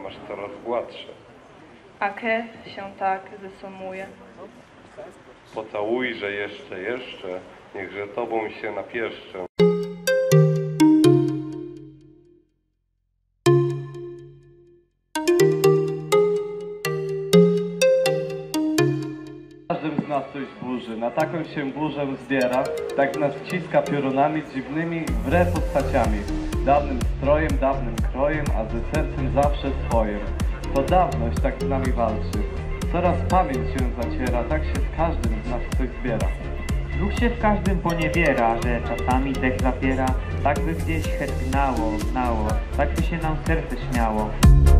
aż coraz gładsze. A krew się tak wysumuje. Pocałujże jeszcze, niechże tobą się napieszczę. Każdym z nas coś burzy, na taką się burzę zbiera, tak nas ściska piorunami dziwnymi, wbrew postaciami. Dawnym strojem, dawnym krojem, a ze sercem zawsze swoim. To dawność tak z nami walczy. Coraz pamięć się zaciera, tak się z każdym z nas coś zbiera. Duch się w każdym poniewiera, że czasami dech zapiera, tak by gdzieś het gnało, tak by się nam serce śmiało.